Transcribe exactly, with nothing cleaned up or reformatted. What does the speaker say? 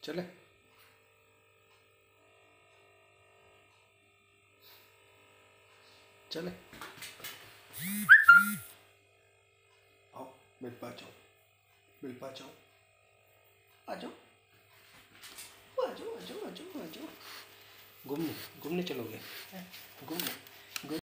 चले चले आओ बेड पर आ जाओ, बेड पर आ जाओ, आ जाओ आ जाओ आ जाओ आ जाओ आ जाओ। घूमने घूमने चलोगे? घूमने